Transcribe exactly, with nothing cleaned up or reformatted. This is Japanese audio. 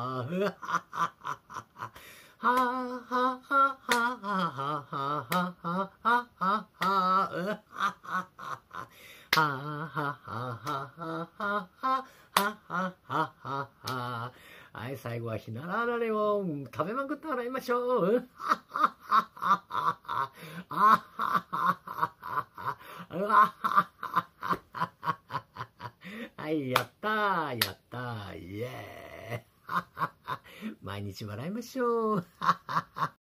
はー、うはははははははははははははうはははははははははははははは。はい、最後はひならられを食べまくって笑いましょう。うはははははあははははうわはははは。はい、やったー、やったー、イエーイ。毎日笑いましょう。